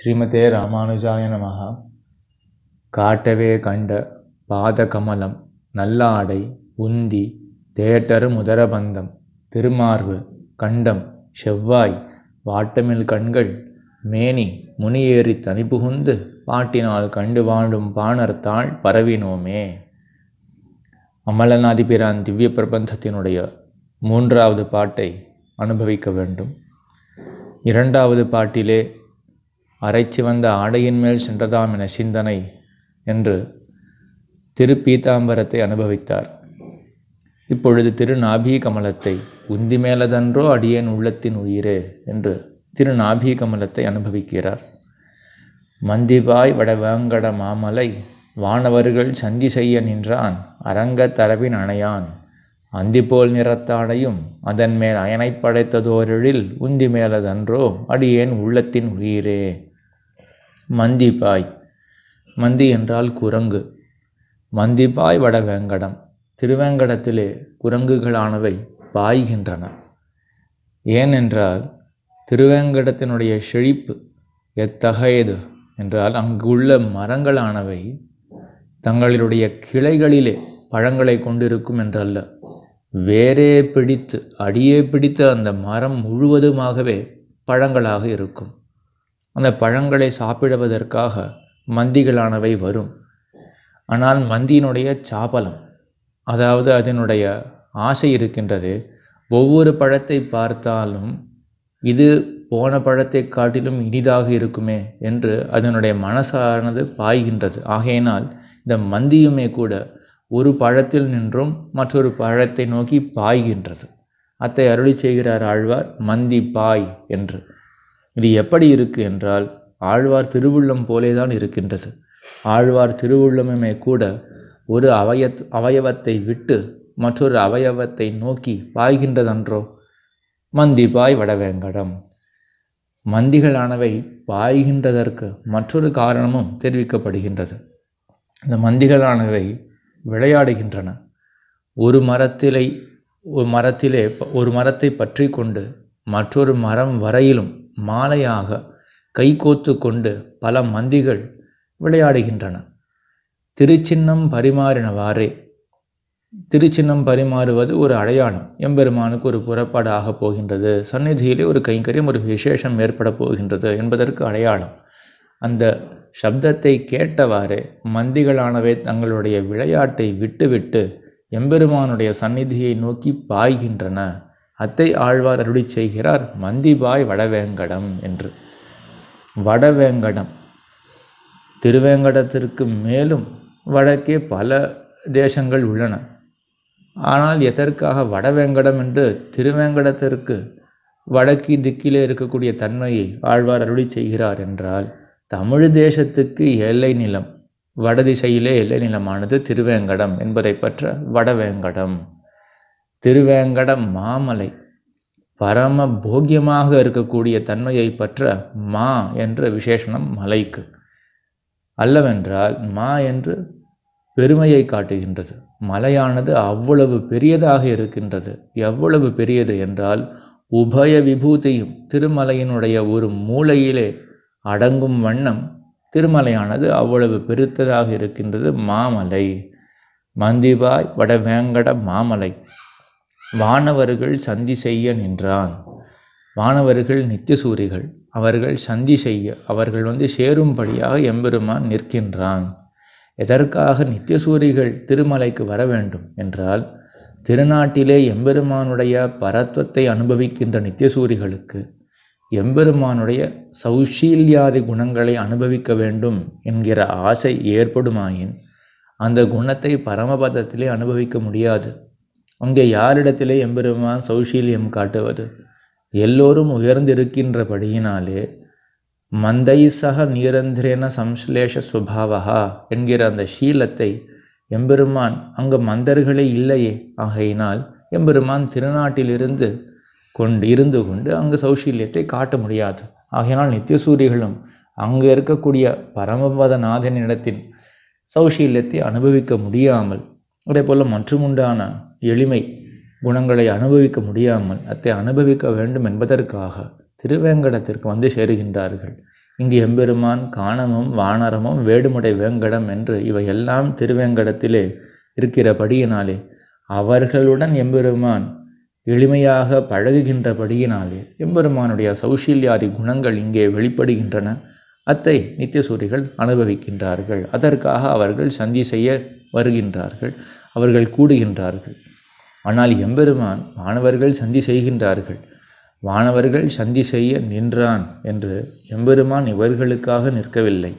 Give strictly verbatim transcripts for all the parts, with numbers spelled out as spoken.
ஸ்ரீமதே ராமானுஜாய நமஹ. காட்டவே கண்ட பாத கமலம் நல்லாடை உந்தி தேட்டரு முதரபந்தம் திருமார்பு கண்டம் செவ்வாய் வாட்டமில் கண்கள் மேனி முனியேறி தனிபுகுந்து பாட்டினால் கண்டு வாழும் பாணர்த்தாள் பரவினோமே. அமலநாதிபிரான் திவ்ய பிரபந்தத்தினுடைய மூன்றாவது பாட்டை அனுபவிக்க வேண்டும். இரண்டாவது பாட்டிலே அரைச்சி வந்த ஆடையின் மேல் சென்றதாம் என சிந்தனை என்று திரு பீதாம்பரத்தை அனுபவித்தார். இப்பொழுது திருநாபி கமலத்தை உந்தி மேலதன்றோ அடியேன் உள்ளத்தின் உயிரே என்று திருநாபி கமலத்தை அனுபவிக்கிறார். மந்திபாய் வடவேங்கட மாமலை வானவர்கள் சந்தி செய்ய நின்றான் அரங்க தரவின் அணையான் அந்திபோல் நிறத்தாடையும் அதன் மேல் அயனை படைத்ததோரெழில் உந்தி மேலதன்றோ அடியேன் உள்ளத்தின் உயிரே. மந்திபாய், மந்தி என்றால் குரங்கு. மந்திபாய் வடவேங்கடம், திருவேங்கடத்திலே குரங்குகளானவை பாய்கின்றன. ஏனென்றால் திருவேங்கடத்தினுடைய செழிப்பு எத்தகையது என்றால் அங்குள்ள மரங்களானவை தங்களுடைய கிளைகளிலே பழங்களை கொண்டிருக்கும் என்றல்ல, வேரே பிடித்து அடியே பிடித்து அந்த மரம் முழுவதுமாகவே பழங்களாக இருக்கும். அந்த பழங்களை சாப்பிடுவதற்காக மந்திகளானவை வரும். ஆனால் மந்தியினுடைய சாபலம், அதாவது அதனுடைய ஆசை இருக்கின்றது. ஒவ்வொரு பழத்தை பார்த்தாலும் இது போன பழத்தை காட்டிலும் இனிதாக இருக்குமே என்று அதனுடைய மனசானது பாய்கின்றது. ஆகையினால் இந்த மந்தியுமே கூட ஒரு பழத்தில் நின்றும் மற்றொரு பழத்தை நோக்கி பாய்கின்றது. அத்தை அருளி செய்கிறார் ஆழ்வார் மந்தி பாய் என்று. இது எப்படி இருக்கு என்றால் ஆழ்வார் திருவுள்ளம் போலேதான் இருக்கின்றது. ஆழ்வார் திருவுள்ளமுமே கூட ஒரு அவய அவயவத்தை விட்டு மற்றொரு அவயவத்தை நோக்கி பாய்கின்றதன்றோ. மந்தி பாய் வடவேங்கடம். மந்திகளானவை பாய்கின்றதற்கு மற்றொரு காரணமும் தெரிவிக்கப்படுகின்றது. இந்த மந்திகளானவை விளையாடுகின்றன. ஒரு மரத்திலே ஒரு மரத்திலே ஒரு மரத்தை பற்றி கொண்டு மற்றொரு மரம் வரையிலும் மாலையாக கைகோத்து கொண்டு பல மந்திகள் விளையாடுகின்றன. திருச்சின்னம் பரிமாறினவாறே. திருச்சின்னம் பரிமாறுவது ஒரு அடையாளம். எம்பெருமானுக்கு ஒரு புறப்பாடு ஆகப் போகின்றது, சந்நிதியிலே ஒரு கைங்கரியம் ஒரு விசேஷம் ஏற்பட போகின்றது என்பதற்கு அடையாளம். அந்த சப்தத்தை கேட்டவாறே மந்திகளானவை தங்களுடைய விளையாட்டை விட்டுவிட்டு எம்பெருமானுடைய சந்நிதியை நோக்கி பாய்கின்றன. அத்தை ஆழ்வார் அருளி செய்கிறார் மந்திபாய் வடவேங்கடம் என்று. வடவேங்கடம், திருவேங்கடத்திற்கு மேலும் வடக்கே பல தேசங்கள் உள்ளன. ஆனால் எதற்காக வடவேங்கடம் என்று திருவேங்கடத்திற்கு வடக்கு திக்கிலே இருக்கக்கூடிய தன்மையை ஆழ்வார் அருளி செய்கிறார் என்றால், தமிழ் தேசத்துக்கு எல்லை நிலம், வடதிசையிலே எல்லை நிலமானது திருவேங்கடம் என்பதை பற்ற வடவேங்கடம். திருவேங்கட மாமலை, பரம போக்கியமாக இருக்கக்கூடிய தன்மையை பற்ற மா என்ற விசேஷனம் மலைக்கு. அல்லவென்றால் மா என்று பெருமையை காட்டுகின்றது. மலையானது அவ்வளவு பெரியதாக இருக்கின்றது. எவ்வளவு பெரியது என்றால் உபய விபூதியும் திருமலையினுடைய ஒரு மூலையிலே அடங்கும் வண்ணம் திருமலையானது அவ்வளவு பெருத்ததாக இருக்கின்றது மாமலை. மந்திபாய் வடவேங்கட மாமலை வானவர்கள் சந்தி செய்ய நின்றான். வானவர்கள் நித்தியசூரிகள், அவர்கள் சந்தி செய்ய, அவர்கள் வந்து சேரும்படியாக எம்பெருமான் நிற்கின்றான். எதற்காக நித்தியசூரிகள் திருமலைக்கு வர வேண்டும் என்றால், திருநாட்டிலே எம்பெருமானுடைய பரத்வத்தை அனுபவிக்கின்ற நித்தியசூரிகளுக்கு எம்பெருமானுடைய சௌஷீல்யாதி குணங்களை அனுபவிக்க வேண்டும் என்கிற ஆசை ஏற்படுமாயின் அந்த குணத்தை பரமபதத்திலே அனுபவிக்க முடியாது. அங்கே யாரிடத்திலே எம்பெருமான் சௌஷீல்யம் காட்டுவது? எல்லோரும் உயர்ந்திருக்கின்றபடியினாலே மந்தை சக நிரந்திரேன சம்ஸ்லேஷ சுபாவா என்கிற அந்த ஷீலத்தை எம்பெருமான் அங்கு மந்தர்களே இல்லையே. ஆகையினால் எம்பெருமான் திருநாட்டிலிருந்து கொண்டு இருந்து கொண்டு அங்கு சௌஷீல்யத்தை காட்ட முடியாது. ஆகையினால் நித்தியசூரிகளும் அங்கு இருக்கக்கூடிய பரமபதநாதனிடத்தின் சௌஷீல்யத்தை அனுபவிக்க முடியாமல், அதே போல் மற்றுமுண்டான எளிமை குணங்களை அனுபவிக்க முடியாமல் அதை அனுபவிக்க வேண்டும் என்பதற்காக திருவேங்கடத்திற்கு வந்து சேருகின்றார்கள். இங்கு எம்பெருமான் காணமும் வானரமும் வேடுமுடை வேங்கடம் என்று இவையெல்லாம் திருவேங்கடத்திலே இருக்கிறபடியினாலே அவர்களுடன் எம்பெருமான் எளிமையாக பழகுகின்றபடியினாலே எம்பெருமானுடைய சௌஷீல்யாதி குணங்கள் இங்கே வெளிப்படுகின்றன. அத்தை நித்தியசூரிகள் அனுபவிக்கின்றார்கள். அதற்காக அவர்கள் சந்தி செய்ய வருகின்றார்கள், அவர்கள் கூடுகின்றார்கள். ஆனால் எம்பெருமான் வானவர்கள் சந்தி செய்கின்றார்கள், வானவர்கள் சந்தி செய்ய நின்றான் என்று எம்பெருமான் இவர்களுக்காக நிற்கவில்லை.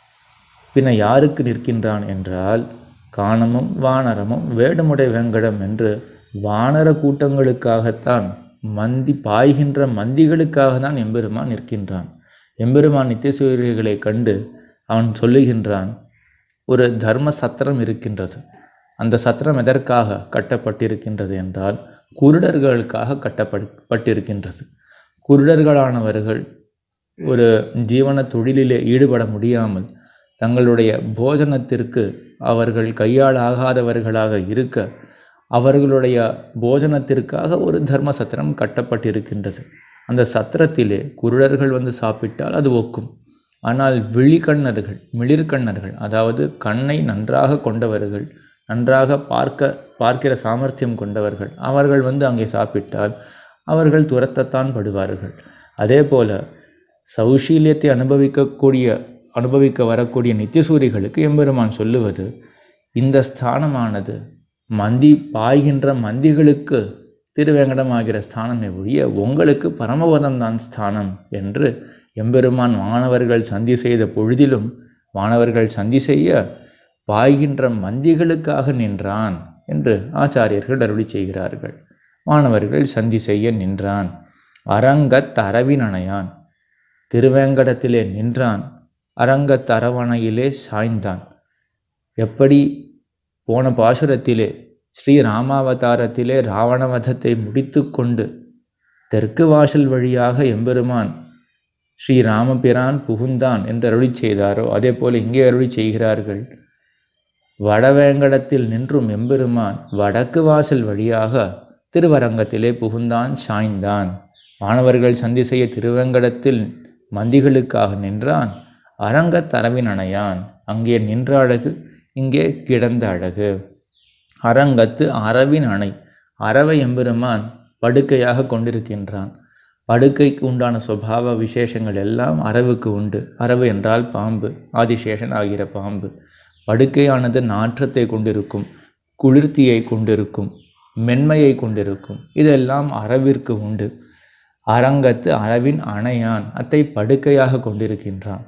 பின்ன யாருக்கு நிற்கின்றான் என்றால் காணமும் வானரமும் வேடுமுடை வேங்கடம் என்று வானர கூட்டங்களுக்காகத்தான், மந்தி பாய்கின்ற மந்திகளுக்காக தான் எம்பெருமான் நிற்கின்றான். எம்பெருமான் நித்தியசூரிகளை கண்டு அவன் சொல்லுகின்றான், ஒரு தர்ம சத்திரம் இருக்கின்றது. அந்த சத்திரம் எதற்காக கட்டப்பட்டிருக்கின்றது என்றால் குருடர்களுக்காக கட்டப்பட்டிருக்கின்றது. குருடர்களானவர்கள் ஒரு ஜீவன தொழிலிலே ஈடுபட முடியாமல் தங்களுடைய போஜனத்திற்கு அவர்கள் கையால் ஆகாதவர்களாக இருக்க அவர்களுடைய போஜனத்திற்காக ஒரு தர்ம சத்திரம் கட்டப்பட்டிருக்கின்றது. அந்த சத்திரத்திலே குருடர்கள் வந்து சாப்பிட்டால் அது ஒக்கும். ஆனால் விழிக்கண்ணர்கள், மிளிர்கண்ணர்கள், அதாவது கண்ணை நன்றாக கொண்டவர்கள், நன்றாக பார்க்க பார்க்கிற சாமர்த்தியம் கொண்டவர்கள், அவர்கள் வந்து அங்கே சாப்பிட்டால் அவர்கள் துரத்தத்தான் படுவார்கள். அதே போல சௌஷீல்யத்தை அனுபவிக்கக்கூடிய அனுபவிக்க வரக்கூடிய நித்தியசூரிகளுக்கு எம்பெருமான் சொல்லுவது, இந்த ஸ்தானமானது மந்தி பாய்கின்ற மந்திகளுக்கு திருவேங்கடமாகிற ஸ்தானமே ஒழிய உங்களுக்கு பரமபதம்தான் ஸ்தானம் என்று எம்பெருமான் வானவர்கள் சந்தி செய்த பொழுதிலும் வானவர்கள் சந்தி செய்ய பாய்கின்ற மந்திகளுக்காக நின்றான் என்று ஆச்சாரியர்கள் அருளி செய்கிறார்கள். வானவர்கள் சந்தி செய்ய நின்றான். அரங்கத் அரவினணையான், திருவேங்கடத்திலே நின்றான், அரங்கத் அரவணையிலே சாய்ந்தான். எப்படி போன பாசுரத்திலே ஸ்ரீ ராமாவதாரத்திலே ராவணவதத்தை முடித்து கொண்டு தெற்கு வாசல் வழியாக எம்பெருமான் ஸ்ரீ ராமபிரான் புகுந்தான் என்று அருளி செய்தாரோ அதே போல் இங்கே அருளி செய்கிறார்கள். வடவேங்கடத்தில் நின்றும் எம்பெருமான் வடக்கு வாசல் வழியாக திருவரங்கத்திலே புகுந்தான், சாய்ந்தான். மாணவர்கள் சந்தி செய்ய திருவேங்கடத்தில் மந்திகளுக்காக நின்றான். அரங்கத் அரவின் அணையான், அங்கே நின்ற அழகு, இங்கே கிடந்த அழகு. அரங்கத்து அரவின் அணை, அரவை எம்பெருமான் படுக்கையாக கொண்டிருக்கின்றான். படுக்கைக்கு உண்டான சுபாவ விசேஷங்கள் எல்லாம் அரவுக்கு உண்டு. அரவு என்றால் பாம்பு, ஆதிசேஷன் ஆகிற பாம்பு. படுக்கையானது நாற்றத்தை கொண்டிருக்கும், குளிர்த்தியை கொண்டிருக்கும், மென்மையை கொண்டிருக்கும். இதெல்லாம் அரவிற்கு உண்டு. அரங்கத்து அரவின் அணையான், அத்தை படுக்கையாக கொண்டிருக்கின்றான்.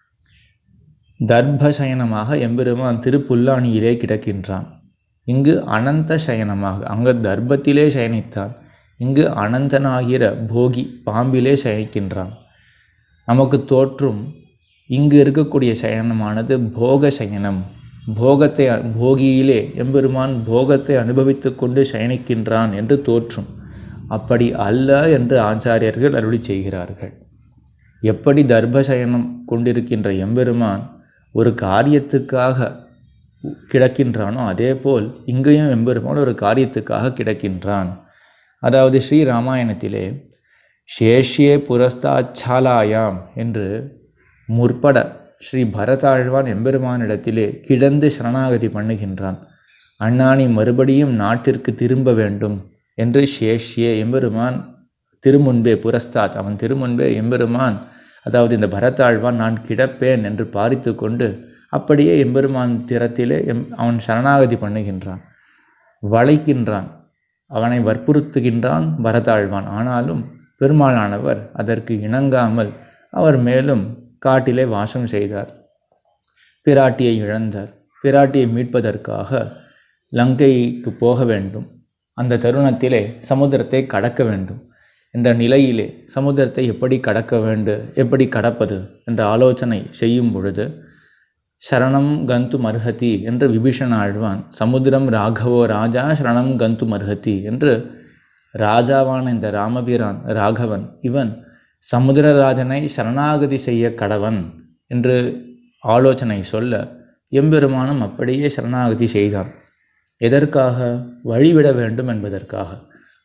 தர்ப சயனமாக எம்பெருமான் திருப்புல்லாணியிலே கிடக்கின்றான். இங்கு அனந்த சயனமாக, அங்கு தர்பத்திலே சயனித்தான், இங்கு அனந்தனாகிற போகி பாம்பிலே சயனிக்கின்றான். நமக்கு தோற்றும் இங்கு இருக்கக்கூடிய சயனமானது போக சயனம். போகத்தை போகியிலே எம்பெருமான் போகத்தை அனுபவித்து கொண்டு சயனிக்கின்றான் என்று தோற்றும். அப்படி அல்ல என்று ஆச்சாரியர்கள் அருளி செய்கிறார்கள். எப்படி தர்பசயனம் கொண்டிருக்கின்ற எம்பெருமான் ஒரு காரியத்துக்காக கிடக்கின்றானோ அதே போல் இங்கேயும் எம்பெருமான் ஒரு காரியத்துக்காக கிடக்கின்றான். அதாவது ஸ்ரீ ராமாயணத்திலே சேஷ்யே புரஸ்தாச்சாலாயாம் என்று முற்பட ஸ்ரீ பரதாழ்வான் எம்பெருமானிடத்திலே கிடந்து சரணாகதி பண்ணுகின்றான். அண்ணாணி மறுபடியும் நாட்டிற்கு திரும்ப வேண்டும் என்று சேஷ்யே எம்பெருமான் திருமுன்பே, புரஸ்தாத் அவன் திருமுன்பே எம்பெருமான், அதாவது இந்த பரதாழ்வான் நான் கிடப்பேன் என்று பாரித்து கொண்டு அப்படியே எம்பெருமான் திறத்திலே எம் அவன் சரணாகதி பண்ணுகின்றான், வளைக்கின்றான், அவனை வற்புறுத்துகின்றான் பரதாழ்வான். ஆனாலும் பெருமாளானவர் அதற்கு இணங்காமல் அவர் மேலும் காட்டிலே வாசம் செய்தார். பிராட்டியை இழந்தார். பிராட்டியை மீட்பதற்காக லங்கைக்கு போக வேண்டும். அந்த தருணத்திலே சமுத்திரத்தை கடக்க வேண்டும் என்ற நிலையிலே சமுத்திரத்தை எப்படி கடக்க வேண்டும், எப்படி கடப்பது என்ற ஆலோசனை செய்யும் பொழுது சரணம் கந்து மர்ஹதி என்று விபீஷண ஆழ்வான், சமுத்திரம் ராகவோ ராஜா சரணம் கந்து மர்ஹதி என்று ராஜாவான இந்த ராமபிரான் ராகவன் இவன் சமுத்திரராஜனை சரணாகதி செய்ய கடவன் என்று ஆலோசனை சொல்ல எம்பெருமானும் அப்படியே சரணாகதி செய்தான். எதற்காக? வழிவிட வேண்டும் என்பதற்காக.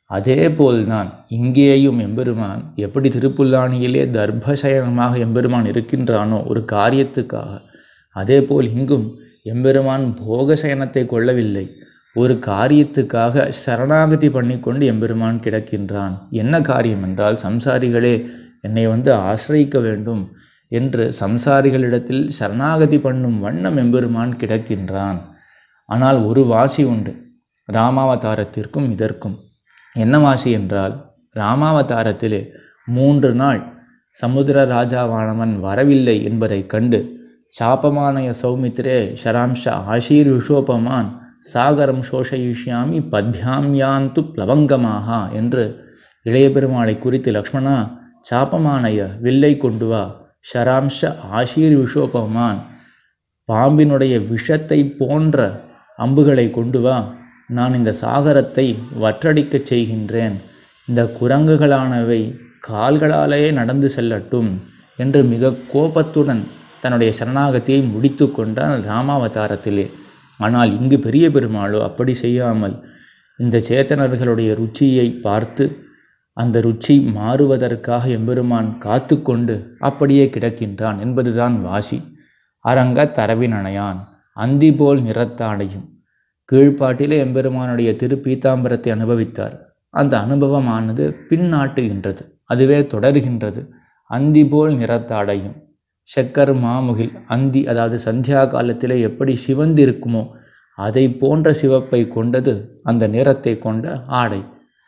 அதே போல்தான் இங்கேயும் எம்பெருமான் எப்படி திருப்புல்லாணியிலே தர்பசயனமாக எம்பெருமான் இருக்கின்றானோ ஒரு காரியத்துக்காக, அதே போல் இங்கும் எம்பெருமான் போகசயனத்தை கொள்ளவில்லை, ஒரு காரியத்துக்காக சரணாகதி பண்ணிக்கொண்டு எம்பெருமான் கிடக்கின்றான். என்ன காரியம் என்றால், சம்சாரிகளே என்னை வந்து ஆசிரியிக்க வேண்டும் என்று சம்சாரிகளிடத்தில் சரணாகதி பண்ணும் வண்ணம் எம்பெருமான் கிடக்கின்றான். ஆனால் ஒரு வாசி உண்டு ராமாவதாரத்திற்கும் இதற்கும். என்ன வாசி என்றால், ராமாவதாரத்திலே மூன்று நாள் சமுத்திர ராஜாவானவன் வரவில்லை என்பதை கண்டு சாபமானய சௌமித்ரே ஷராம்ஷ ஆஷீர் விஷோபமான் சாகரம் சோஷயிஷ்யாமி பத்யாம்யாந்து பிளவங்கமாக என்று இளைய பெருமாளை குறித்து, லக்ஷ்மணா சாபமானய வில்லை கொண்டு வா, ஷராம்ஷ ஆஷீர் விஷோபமான் பாம்பினுடைய விஷத்தை போன்ற அம்புகளை கொண்டு வா, நான் இந்த சாகரத்தை வற்றடிக்கச் செய்கின்றேன், இந்த குரங்குகளானவை கால்களாலேயே நடந்து செல்லட்டும் என்று மிக கோபத்துடன் தன்னுடைய சரணாகதியை முடித்து கொண்டான் ராமாவதாரத்திலே. ஆனால் இங்கு பெரிய பெருமாளோ அப்படி செய்யாமல் இந்த சேத்தனர்களுடைய ருச்சியை பார்த்து அந்த ருச்சி மாறுவதற்காக எம்பெருமான் காத்து கொண்டு அப்படியே கிடக்கின்றான் என்பதுதான் வாசி. அரங்க தரவினணையான் அந்தி போல் நிறத்தாடையும். கீழ்ப்பாட்டிலே எம்பெருமானுடைய திரு பீதாம்பரத்தை அனுபவித்தார். அந்த அனுபவமானது பின்னாட்டுகின்றது, அதுவே தொடர்கின்றது. அந்தி போல் நிறத்தாடையும். சக்கர் மாமுகில் அந்தி, அதாவது சந்தியா காலத்திலே எப்படி சிவந்து இருக்குமோ அதை போன்ற சிவப்பை கொண்டது அந்த நிறத்தை கொண்ட ஆடை.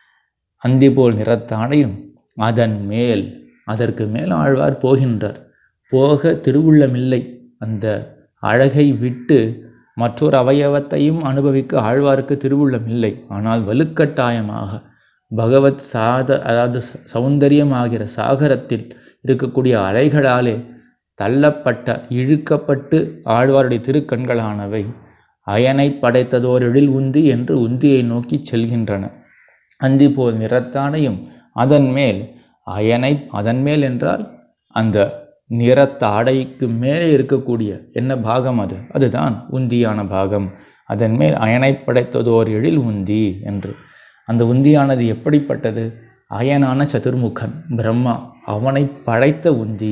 அந்தி போல் நிறத்தாடையும் அதன் மேல், அதற்கு மேல் ஆழ்வார் போகின்றார். போக திருவுள்ளமில்லை. அந்த அழகை விட்டு மற்றொரு அவயவத்தையும் அனுபவிக்க ஆழ்வாருக்கு திருவுள்ளமில்லை. ஆனால் வலுக்கட்டாயமாக பகவத் சாத அதாவது சௌந்தரியமாகிற சாகரத்தில் இருக்கக்கூடிய அலைகளாலே தள்ளப்பட்ட இழுக்கப்பட்டு ஆழ்வாருடைய திருக்கண்களானவை அயனை படைத்ததோர் எழில் உந்தி என்று உந்தியை நோக்கி செல்கின்றன. அந்தி போல் நிறத்தாடையும் அதன் மேல் அயனை, அதன் மேல் என்றால் அந்த நிறத்தாடைக்கு மேலே இருக்கக்கூடிய என்ன பாகம் அது, அதுதான் உந்தியான பாகம். அதன் மேல் அயனை படைத்ததோர் எழில் உந்தி என்று. அந்த உந்தியானது எப்படிப்பட்டது? அயனான சதுர்முகன் பிரம்மா, அவனை படைத்த உந்தி.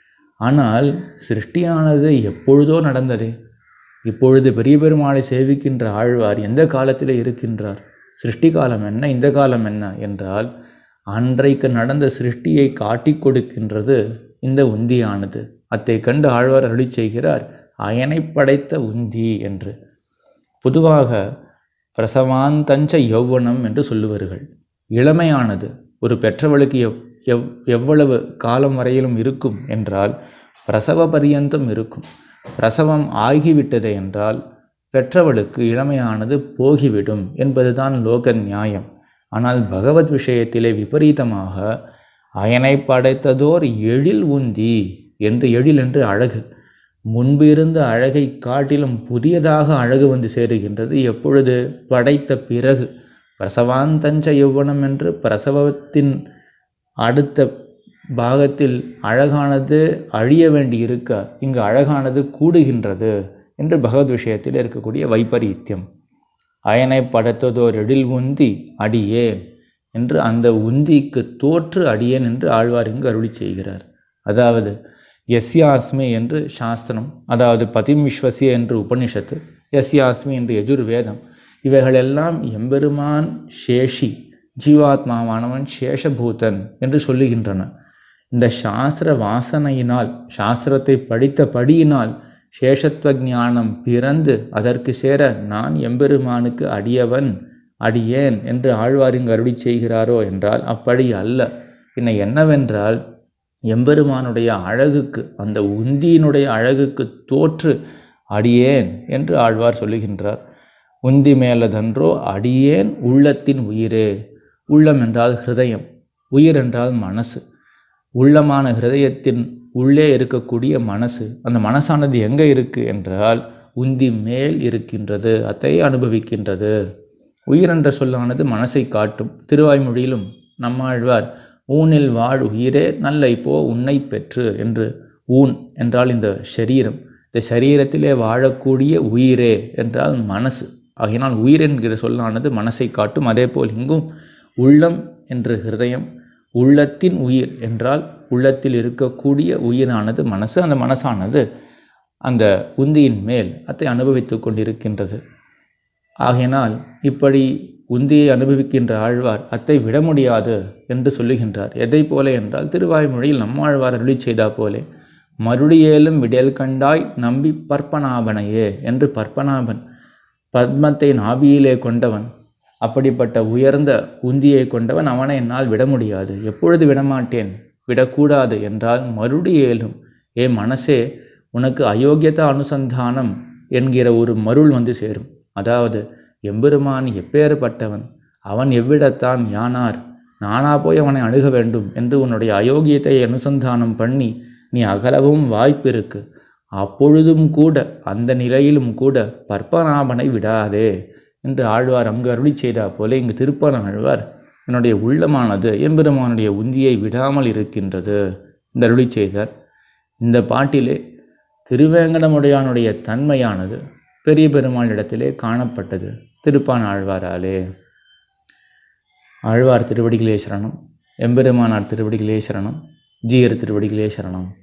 ஆனால் சிருஷ்டியானது எப்பொழுதோ நடந்ததே. இப்பொழுது பெரிய பெருமாளை சேவிக்கின்ற ஆழ்வார் எந்த காலத்தில் இருக்கின்றார்? சிருஷ்டி காலம் என்ன, இந்த காலம் என்ன என்றால், அன்றைக்கு நடந்த சிருஷ்டியை காட்டி கொடுக்கின்றது இந்த உந்தியானது. அத்தை கண்டு ஆழ்வார் அருளி செய்கிறார் அயனை படைத்த உந்தி என்று. பொதுவாக பிரசவாந்தஞ்ச யௌவனம் என்று சொல்லுவார்கள். இளமையானது ஒரு பெற்றவளுக்கு எவ் எவ் எவ்வளவு காலம் வரையிலும் இருக்கும் என்றால் பிரசவ பரியந்தம் இருக்கும். பிரசவம் ஆகிவிட்டது என்றால் பெற்றவளுக்கு இளமையானது போகிவிடும் என்பதுதான் லோக நியாயம். ஆனால் பகவத் விஷயத்திலே விபரீதமாக அயனை படைத்ததோர் எழில் உந்தி என்று, எழில் என்று அழகு, முன்பு இருந்த அழகை காட்டிலும் புதியதாக அழகு வந்து சேருகின்றது. எப்பொழுது? படைத்த பிறகு. பிரசவாந்தஞ்ச யௌவனம் என்று பிரசவத்தின் அடுத்த பாகத்தில் அழகானது அழிய வேண்டி இருக்க, இங்கு அழகானது கூடுகின்றது என்று பகவத் விஷயத்தில் இருக்கக்கூடிய வைபரீத்தியம். அயனை படைத்ததோர் எழில் உந்தி அடியேன் என்று அந்த உந்திக்கு தோற்று அடியேன் என்று ஆழ்வார் இங்கு அருளி செய்கிறார். அதாவது யஸ்யாஸ்மி என்று சாஸ்திரம், அதாவது பதிம் விஸ்வசிய என்று உபனிஷத்து, யஸ்யாஸ்மி என்று யஜுர்வேதம், இவைகளெல்லாம் எம்பெருமான் சேஷி, ஜீவாத்மாவானவன் சேஷபூதன் என்று சொல்லுகின்றன. இந்த சாஸ்திர வாசனையினால், சாஸ்திரத்தை படித்த படியினால் சேஷத்துவ ஞானம் பிறந்து அதற்கு சேர நான் எம்பெருமானுக்கு அடியவன் அடியேன் என்று ஆழ்வார் இங்கு அருளி செய்கிறாரோ என்றால் அப்படி அல்ல. பின்ன என்னவென்றால், எம்பெருமானுடைய அழகுக்கு, அந்த உந்தியினுடைய அழகுக்கு தோற்று அடியேன் என்று ஆழ்வார் சொல்லுகின்றார். உந்தி மேலதன்றோ அடியேன் உள்ளத்தின் உயிரே. உள்ளம் என்றால் ஹிருதயம், உயிர் என்றால் மனசு. உள்ளமான ஹிருதயத்தின் உள்ளே இருக்கக்கூடிய மனசு, அந்த மனசானது எங்கே இருக்குது என்றால் உந்தி மேல் இருக்கின்றது, அதை அனுபவிக்கின்றது. உயிர் என்ற சொல்லானது மனசை காட்டும். திருவாய்மொழியிலும் நம்மாழ்வார் ஊனில் வாழ் உயிரே நல்ல இப்போ உன்னை பெற்று என்று, ஊன் என்றால் இந்த சரீரம், இந்த சரீரத்திலே வாழக்கூடிய உயிரே என்றால் மனசு. ஆகினால் உயிர் என்கிற சொல்லானது மனசை காட்டும். அதே போல் இங்கும் உள்ளம் என்று ஹிருதயம், உள்ளத்தின் உயிர் என்றால் உள்ளத்தில் இருக்கக்கூடிய உயிரானது மனசு. அந்த மனசானது அந்த உந்தியின் மேல் அதை அனுபவித்து கொண்டிருக்கின்றது. ஆகையினால் இப்படி உந்தியை அனுபவிக்கின்ற ஆழ்வார் அத்தை விட முடியாது என்று சொல்லுகின்றார். எதை போல என்றால் திருவாய்மொழியில் நம்மாழ்வார் அருளி செய்தா போலே மருடியேலும் விடல் கண்டாய் நம்பி பற்பனாபனையே என்று பற்பனாபன் பத்மத்தை நாபியிலே கொண்டவன், அப்படிப்பட்ட உயர்ந்த உந்தியை கொண்டவன், அவனை என்னால் விட முடியாது, எப்பொழுது விடமாட்டேன், விடக்கூடாது என்றால் மருடியேலும் ஏ மனசே உனக்கு அயோக்கியதா அனுசந்தானம் என்கிற ஒரு மருள் வந்து சேரும். அதாவது எம்பெருமான் எப்பேற்பட்டவன், அவன் எவ்விடத்தான், யானார், நானா போய் அவனை அணுக வேண்டும் என்று உன்னுடைய அயோக்கியத்தை அனுசந்தானம் பண்ணி நீ அகலவும் வாய்ப்பு இருக்கு. அப்பொழுதும் கூட அந்த நிலையிலும் கூட பற்பனாபனை விடாதே என்று ஆழ்வார் அங்கு அருளி செய்தா போல இங்கு திருப்பான ஆழ்வார் என்னுடைய உள்ளமானது எம்பெருமானுடைய உந்தியை விடாமல் இருக்கின்றது என்று அருளி செய்தார். இந்த பாட்டிலே திருவேங்கடமுடையானுடைய தன்மையானது பெரிய பெருமாளிடத்திலே காணப்பட்டது திருப்பான ஆழ்வாராலே. ஆழ்வார் திருவடிகளே சரணம், எம்பெருமானார் திருவடிகளே சரணம், ஜீயர் திருவடிகளே சரணம்.